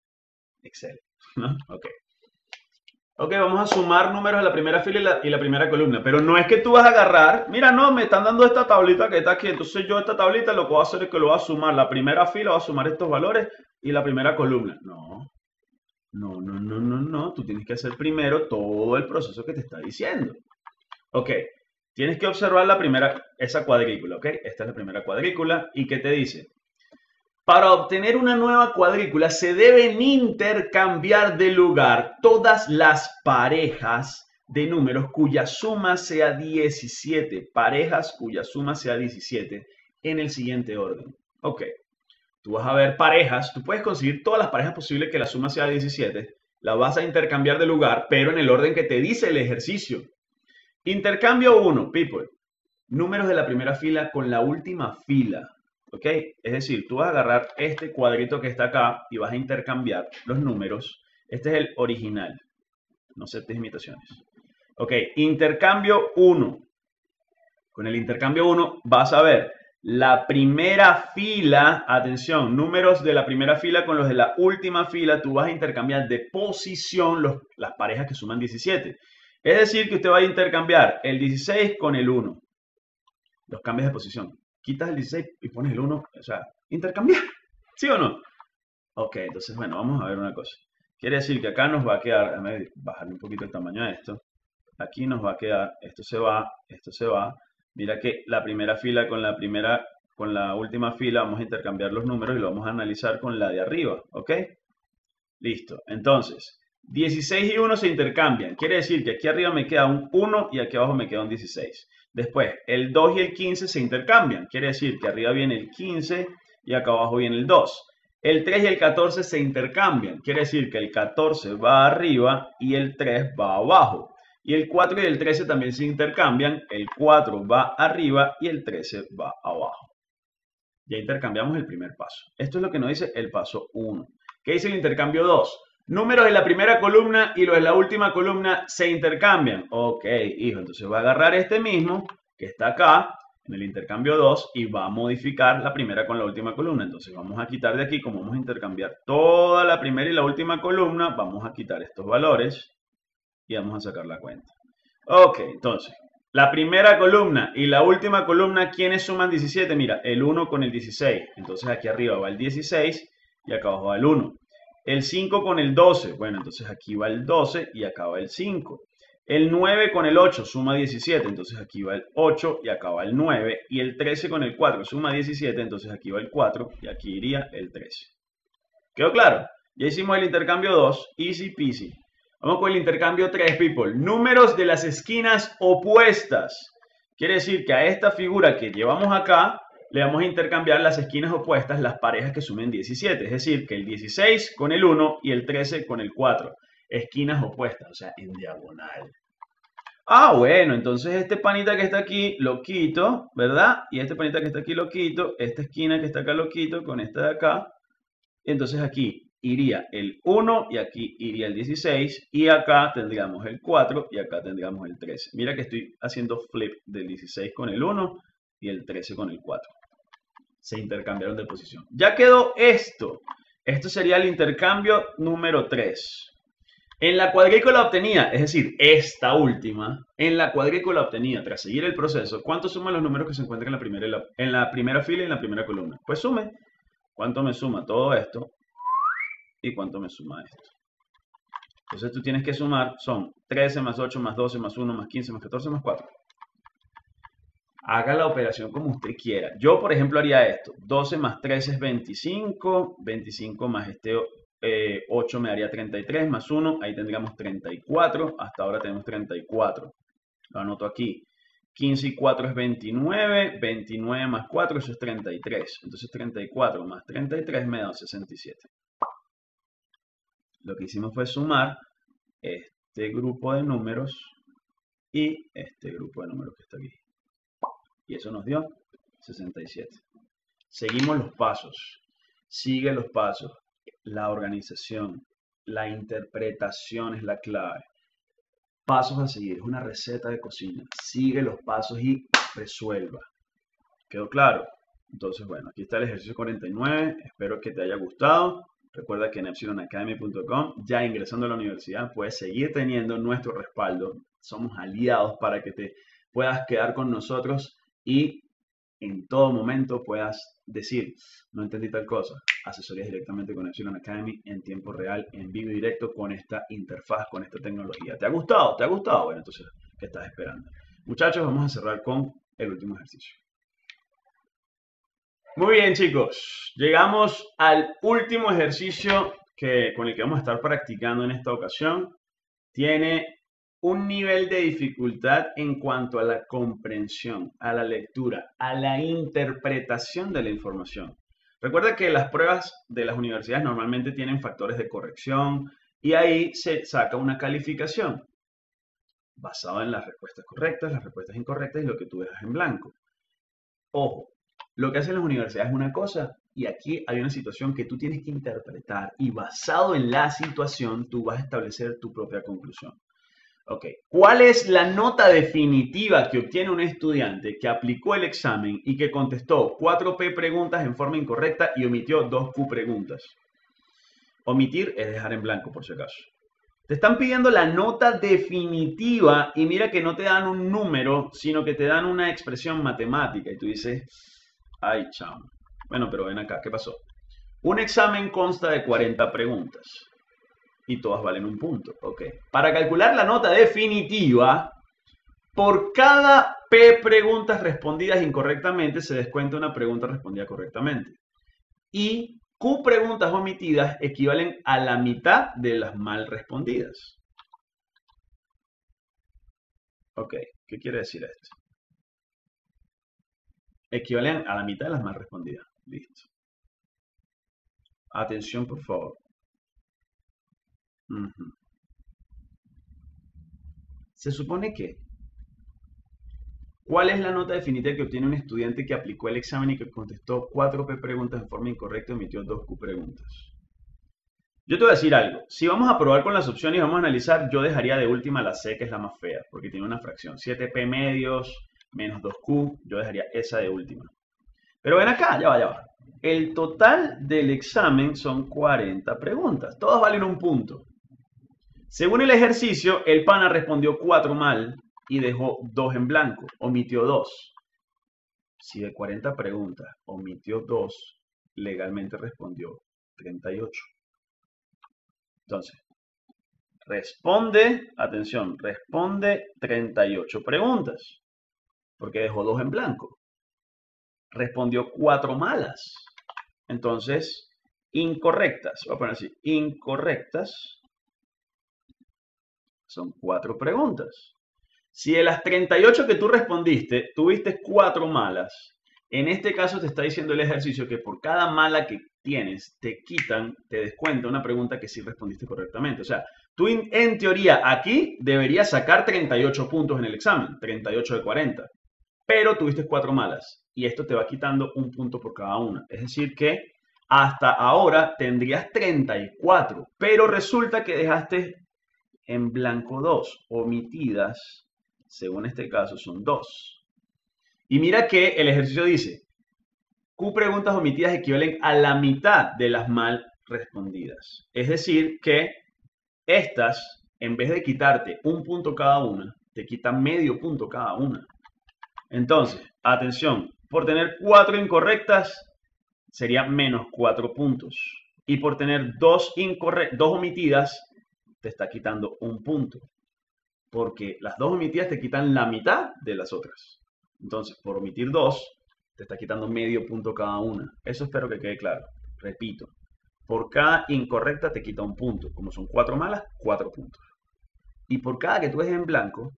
Excel, ¿no? Ok. Ok, vamos a sumar números a la primera fila y la, y la primera columna. Pero no es que tú vas a agarrar, mira, no, me están dando esta tablita que está aquí. Entonces yo esta tablita lo que voy a hacer es que lo voy a sumar. La primera fila va a sumar estos valores y la primera columna. No, no, no, no, no, no. Tú tienes que hacer primero todo el proceso que te está diciendo. Ok, tienes que observar la primera, esa cuadrícula, ¿ok? Esta es la primera cuadrícula. ¿Y qué te dice? Para obtener una nueva cuadrícula se deben intercambiar de lugar todas las parejas de números cuya suma sea diecisiete. Parejas cuya suma sea diecisiete en el siguiente orden. Ok, tú vas a ver parejas, tú puedes conseguir todas las parejas posibles que la suma sea diecisiete. La vas a intercambiar de lugar, pero en el orden que te dice el ejercicio. Intercambio uno, people. Números de la primera fila con la última fila. ¿Ok? Es decir, tú vas a agarrar este cuadrito que está acá y vas a intercambiar los números. Este es el original. No aceptes imitaciones. Ok, intercambio uno. Con el intercambio uno vas a ver la primera fila, atención, números de la primera fila con los de la última fila, tú vas a intercambiar de posición los, las parejas que suman diecisiete. Es decir, que usted va a intercambiar el dieciséis con el uno. Los cambios de posición. Quitas el dieciséis y pones el uno, o sea, intercambiar, ¿sí o no? Ok, entonces, bueno, vamos a ver una cosa. Quiere decir que acá nos va a quedar, déjame bajarle un poquito el tamaño a esto. Aquí nos va a quedar, esto se va, esto se va. Mira que la primera fila con la primera, con la última fila vamos a intercambiar los números y lo vamos a analizar con la de arriba, ¿ok? Listo, entonces, dieciséis y uno se intercambian. Quiere decir que aquí arriba me queda un uno y aquí abajo me queda un dieciséis. Después, el dos y el quince se intercambian. Quiere decir que arriba viene el quince y acá abajo viene el dos. El tres y el catorce se intercambian. Quiere decir que el catorce va arriba y el tres va abajo. Y el cuatro y el trece también se intercambian. El cuatro va arriba y el trece va abajo. Ya intercambiamos el primer paso. Esto es lo que nos dice el paso uno. ¿Qué dice el intercambio dos? Números de la primera columna y los de la última columna se intercambian. Ok, hijo, entonces va a agarrar este mismo que está acá en el intercambio dos y va a modificar la primera con la última columna. Entonces vamos a quitar de aquí, como vamos a intercambiar toda la primera y la última columna, vamos a quitar estos valores y vamos a sacar la cuenta. Ok, entonces, la primera columna y la última columna, ¿quiénes suman diecisiete? Mira, el uno con el dieciséis. Entonces aquí arriba va el dieciséis y acá abajo va el uno. El cinco con el doce, bueno, entonces aquí va el doce y acá va el cinco. El nueve con el ocho suma diecisiete, entonces aquí va el ocho y acá va el nueve. Y el trece con el cuatro suma diecisiete, entonces aquí va el cuatro y aquí iría el trece. ¿Quedó claro? Ya hicimos el intercambio dos, easy peasy. Vamos con el intercambio tres, people. Números de las esquinas opuestas. Quiere decir que a esta figura que llevamos acá, le vamos a intercambiar las esquinas opuestas, las parejas que sumen diecisiete. Es decir, que el dieciséis con el uno y el trece con el cuatro. Esquinas opuestas, o sea, en diagonal. Ah, bueno, entonces este panita que está aquí lo quito, ¿verdad? Y este panita que está aquí lo quito. Esta esquina que está acá lo quito con esta de acá. Entonces aquí iría el uno y aquí iría el dieciséis. Y acá tendríamos el cuatro y acá tendríamos el trece. Mira que estoy haciendo flip del dieciséis con el uno y el trece con el cuatro. Se intercambiaron de posición. Ya quedó esto. Esto sería el intercambio número tres. En la cuadrícula obtenida, es decir, esta última, en la cuadrícula obtenida, tras seguir el proceso, ¿cuánto suman los números que se encuentran en la primera, en la primera fila y en la primera columna? Pues sume. ¿Cuánto me suma todo esto? ¿Y cuánto me suma esto? Entonces tú tienes que sumar, son trece más ocho más doce más uno más quince más catorce más cuatro. Haga la operación como usted quiera. Yo, por ejemplo, haría esto. doce más trece es veinticinco. veinticinco más este eh, ocho me daría treinta y tres más uno. Ahí tendríamos treinta y cuatro. Hasta ahora tenemos treinta y cuatro. Lo anoto aquí. quince y cuatro es veintinueve. veintinueve más cuatro, eso es treinta y tres. Entonces treinta y cuatro más treinta y tres me da sesenta y siete. Lo que hicimos fue sumar este grupo de números y este grupo de números que está aquí. Y eso nos dio sesenta y siete. Seguimos los pasos. Sigue los pasos. La organización, la interpretación es la clave. Pasos a seguir. Es una receta de cocina. Sigue los pasos y resuelva. ¿Quedó claro? Entonces, bueno, aquí está el ejercicio cuarenta y nueve. Espero que te haya gustado. Recuerda que en epsilon academy punto com, ya ingresando a la universidad, puedes seguir teniendo nuestro respaldo. Somos aliados para que te puedas quedar con nosotros y en todo momento puedas decir, no entendí tal cosa. Asesorías directamente con Epsilon Academy en tiempo real, en vivo y directo, con esta interfaz, con esta tecnología. ¿Te ha gustado? ¿Te ha gustado? Bueno, entonces, ¿qué estás esperando? Muchachos, vamos a cerrar con el último ejercicio. Muy bien, chicos. Llegamos al último ejercicio que, con el que vamos a estar practicando en esta ocasión. Tiene un nivel de dificultad en cuanto a la comprensión, a la lectura, a la interpretación de la información. Recuerda que las pruebas de las universidades normalmente tienen factores de corrección y ahí se saca una calificación basada en las respuestas correctas, las respuestas incorrectas y lo que tú dejas en blanco. Ojo, lo que hacen las universidades es una cosa y aquí hay una situación que tú tienes que interpretar y basado en la situación tú vas a establecer tu propia conclusión. Ok, ¿cuál es la nota definitiva que obtiene un estudiante que aplicó el examen y que contestó cuatro P preguntas en forma incorrecta y omitió dos Q preguntas? Omitir es dejar en blanco, por si acaso. Te están pidiendo la nota definitiva y mira que no te dan un número, sino que te dan una expresión matemática. Y tú dices, ay, chamo. Bueno, pero ven acá, ¿qué pasó? Un examen consta de cuarenta preguntas. Y todas valen un punto. Ok. Para calcular la nota definitiva, por cada P preguntas respondidas incorrectamente se descuenta una pregunta respondida correctamente. Y Q preguntas omitidas equivalen a la mitad de las mal respondidas. Ok. ¿Qué quiere decir esto? Equivalen a la mitad de las mal respondidas. Listo. Atención, por favor. Uh-huh. Se supone que, ¿cuál es la nota definitiva que obtiene un estudiante que aplicó el examen y que contestó cuatro P preguntas en forma incorrecta y omitió dos Q preguntas? Yo te voy a decir algo. Si vamos a probar con las opciones y vamos a analizar, yo dejaría de última la C, que es la más fea, porque tiene una fracción. siete P medios menos dos Q, yo dejaría esa de última. Pero ven acá, ya va, ya va. El total del examen son cuarenta preguntas. Todas valen un punto. Según el ejercicio, el pana respondió cuatro mal y dejó dos en blanco, omitió dos. Si de cuarenta preguntas omitió dos, legalmente respondió treinta y ocho. Entonces, responde, atención, responde treinta y ocho preguntas, porque dejó dos en blanco. Respondió cuatro malas. Entonces, incorrectas, voy a poner así, incorrectas. Son cuatro preguntas. Si de las treinta y ocho que tú respondiste, tuviste cuatro malas En este caso te está diciendo el ejercicio que por cada mala que tienes, te quitan, te descuenta una pregunta que sí respondiste correctamente. O sea, tú en, en teoría aquí deberías sacar treinta y ocho puntos en el examen, treinta y ocho de cuarenta. Pero tuviste cuatro malas y esto te va quitando un punto por cada una. Es decir que hasta ahora tendrías treinta y cuatro, pero resulta que dejaste en blanco dos, omitidas, según este caso son dos. Y mira que el ejercicio dice, Q preguntas omitidas equivalen a la mitad de las mal respondidas. Es decir que estas, en vez de quitarte un punto cada una, te quitan medio punto cada una. Entonces, atención, por tener cuatro incorrectas sería menos cuatro puntos. Y por tener dos, dos omitidas, te está quitando un punto. Porque las dos omitidas te quitan la mitad de las otras. Entonces, por omitir dos, te está quitando medio punto cada una. Eso espero que quede claro. Repito, por cada incorrecta te quita un punto. Como son cuatro malas, cuatro puntos. Y por cada que tú dejes en blanco,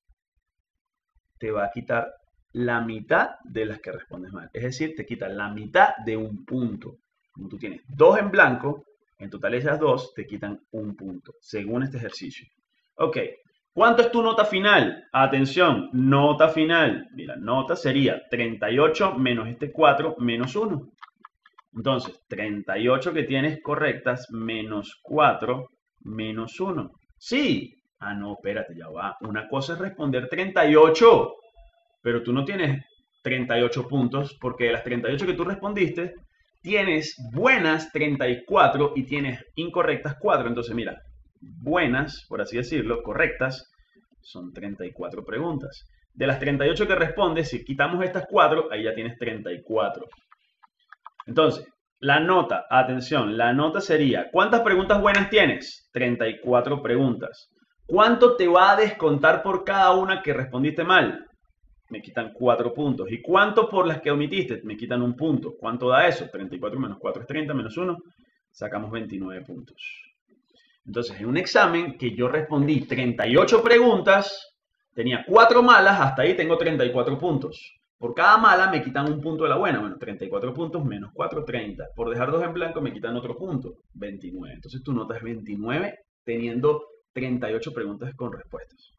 te va a quitar la mitad de las que respondes mal. Es decir, te quita la mitad de un punto. Como tú tienes dos en blanco, en total esas dos te quitan un punto, según este ejercicio. Ok, ¿cuánto es tu nota final? Atención, nota final. Mira, nota sería treinta y ocho menos este cuatro menos uno. Entonces, treinta y ocho que tienes correctas menos cuatro menos uno. Sí. Ah, no, espérate, ya va. Una cosa es responder treinta y ocho. Pero tú no tienes treinta y ocho puntos porque de las treinta y ocho que tú respondiste, tienes buenas treinta y cuatro y tienes incorrectas cuatro. Entonces, mira, buenas, por así decirlo, correctas, son treinta y cuatro preguntas. De las treinta y ocho que respondes, si quitamos estas cuatro, ahí ya tienes treinta y cuatro. Entonces, la nota, atención, la nota sería, ¿cuántas preguntas buenas tienes? treinta y cuatro preguntas. ¿Cuánto te va a descontar por cada una que respondiste mal? Me quitan cuatro puntos. ¿Y cuánto por las que omitiste? Me quitan un punto. ¿Cuánto da eso? treinta y cuatro menos cuatro es treinta, menos uno. Sacamos veintinueve puntos. Entonces, en un examen que yo respondí treinta y ocho preguntas, tenía cuatro malas, hasta ahí tengo treinta y cuatro puntos. Por cada mala me quitan un punto de la buena. Bueno, treinta y cuatro puntos menos cuatro, treinta. Por dejar dos en blanco me quitan otro punto, veintinueve. Entonces tu nota es veintinueve teniendo treinta y ocho preguntas con respuestas.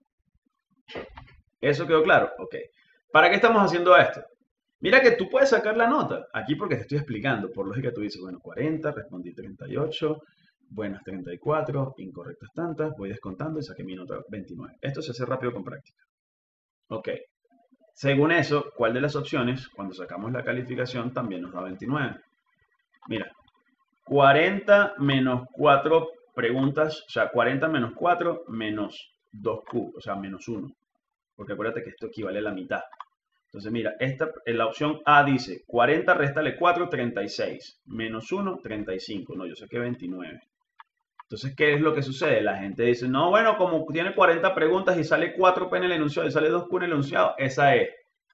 ¿Eso quedó claro? Ok. ¿Para qué estamos haciendo esto? Mira que tú puedes sacar la nota aquí porque te estoy explicando. Por lógica tú dices, bueno, cuarenta, respondí treinta y ocho, buenas treinta y cuatro, incorrectas tantas, voy descontando y saqué mi nota veintinueve. Esto se hace rápido con práctica. Ok. Según eso, ¿cuál de las opciones, cuando sacamos la calificación, también nos da veintinueve? Mira, cuarenta menos cuatro preguntas, o sea, cuarenta menos cuatro menos dos Q, o sea, menos uno. Porque acuérdate que esto equivale a la mitad. Entonces, mira, esta, en la opción A dice cuarenta, réstale cuatro, treinta y seis. Menos uno, treinta y cinco. No, yo sé que veintinueve. Entonces, ¿qué es lo que sucede? La gente dice, no, bueno, como tiene cuarenta preguntas y sale cuatro P en el enunciado y sale dos Q en el enunciado, esa es.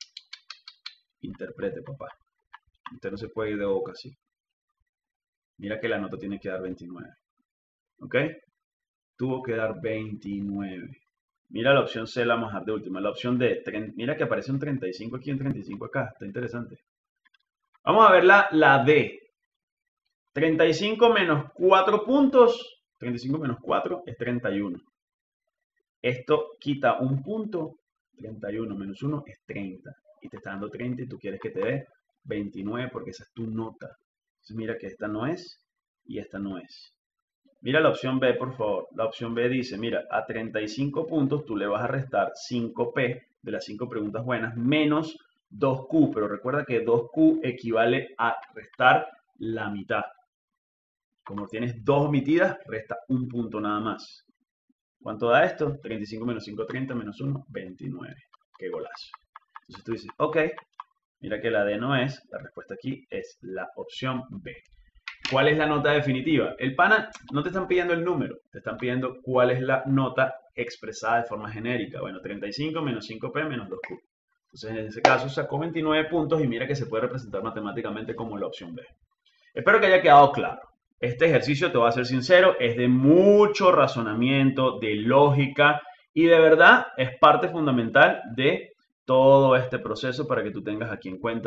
Interprete, papá. Usted no se puede ir de boca así. Mira que la nota tiene que dar veintinueve. ¿Ok? Tuvo que dar veintinueve. Mira la opción C, la vamos a dejar de última. La opción D, mira que aparece un treinta y cinco aquí, un treinta y cinco acá. Está interesante. Vamos a ver la, la D. treinta y cinco menos cuatro puntos. treinta y cinco menos cuatro es treinta y uno. Esto quita un punto. treinta y uno menos uno es treinta. Y te está dando treinta y tú quieres que te dé veintinueve porque esa es tu nota. Entonces mira que esta no es y esta no es. Mira la opción B, por favor. La opción B dice, mira, a treinta y cinco puntos tú le vas a restar cinco P de las cinco preguntas buenas menos dos Q. Pero recuerda que dos Q equivale a restar la mitad. Como tienes dos omitidas, resta un punto nada más. ¿Cuánto da esto? treinta y cinco menos cinco, treinta, menos uno, veintinueve. ¡Qué golazo! Entonces tú dices, ok, mira que la D no es. La respuesta aquí es la opción B. ¿Cuál es la nota definitiva? El pana, no te están pidiendo el número, te están pidiendo cuál es la nota expresada de forma genérica. Bueno, treinta y cinco menos cinco P menos dos Q. Entonces, en ese caso sacó veintinueve puntos y mira que se puede representar matemáticamente como la opción B. Espero que haya quedado claro. Este ejercicio, te voy a ser sincero, es de mucho razonamiento, de lógica y de verdad es parte fundamental de todo este proceso para que tú tengas aquí en cuenta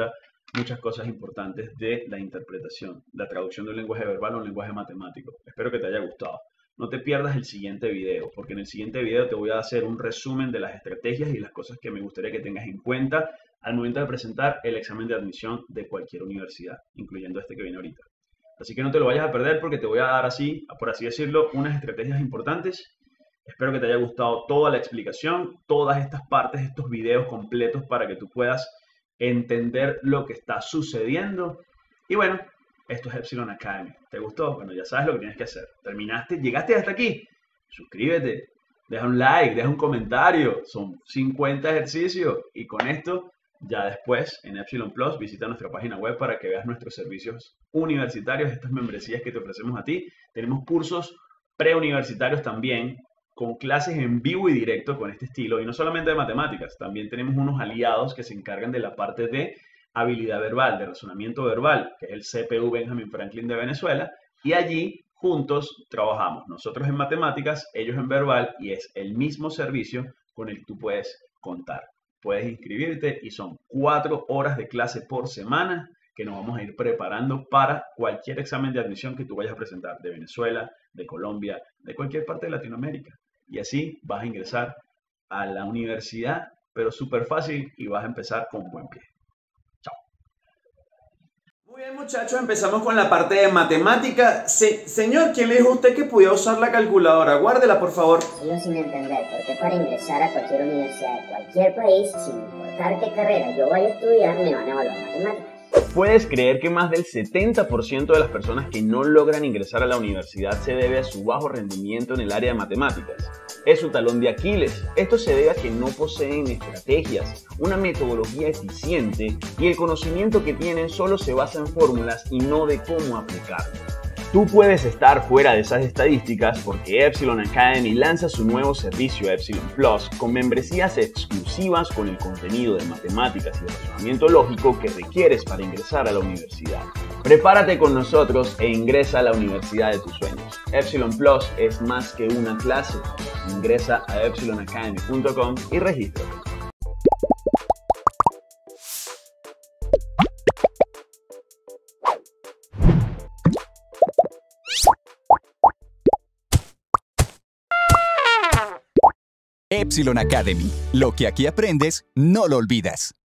muchas cosas importantes de la interpretación, la traducción de un lenguaje verbal a un lenguaje matemático. Espero que te haya gustado. No te pierdas el siguiente video, porque en el siguiente video te voy a hacer un resumen de las estrategias y las cosas que me gustaría que tengas en cuenta al momento de presentar el examen de admisión de cualquier universidad, incluyendo este que viene ahorita. Así que no te lo vayas a perder porque te voy a dar así, por así decirlo, unas estrategias importantes. Espero que te haya gustado toda la explicación, todas estas partes, estos videos completos para que tú puedas entender lo que está sucediendo. Y bueno, esto es Epsilon Academy. ¿Te gustó? Bueno, ya sabes lo que tienes que hacer. ¿Terminaste? ¿Llegaste hasta aquí? Suscríbete, deja un like, deja un comentario. Son cincuenta ejercicios y con esto ya después en Epsilon Plus visita nuestra página web para que veas nuestros servicios universitarios, estas membresías que te ofrecemos a ti. Tenemos cursos preuniversitarios también con clases en vivo y directo con este estilo, y no solamente de matemáticas, también tenemos unos aliados que se encargan de la parte de habilidad verbal, de razonamiento verbal, que es el C P U Benjamin Franklin de Venezuela, y allí juntos trabajamos, nosotros en matemáticas, ellos en verbal, y es el mismo servicio con el que tú puedes contar. Puedes inscribirte y son cuatro horas de clase por semana que nos vamos a ir preparando para cualquier examen de admisión que tú vayas a presentar, de Venezuela, de Colombia, de cualquier parte de Latinoamérica. Y así vas a ingresar a la universidad, pero súper fácil, y vas a empezar con buen pie. Chao. Muy bien, muchachos, empezamos con la parte de matemática. Se, señor, ¿quién le dijo a usted que podía usar la calculadora? Guárdela, por favor. Sigo sin entender por qué para ingresar a cualquier universidad de cualquier país, sin importar qué carrera yo vaya a estudiar, me van a evaluar matemáticas. ¿Puedes creer que más del setenta por ciento de las personas que no logran ingresar a la universidad se debe a su bajo rendimiento en el área de matemáticas? Es su talón de Aquiles. Esto se debe a que no poseen estrategias, una metodología eficiente, y el conocimiento que tienen solo se basa en fórmulas y no de cómo aplicarlo. Tú puedes estar fuera de esas estadísticas porque Epsilon Academy lanza su nuevo servicio Epsilon Plus con membresías exclusivas con el contenido de matemáticas y razonamiento lógico que requieres para ingresar a la universidad. Prepárate con nosotros e ingresa a la universidad de tus sueños. Epsilon Plus es más que una clase. Ingresa a epsilon academy punto com y regístrate. Epsilon Academy. Lo que aquí aprendes, no lo olvidas.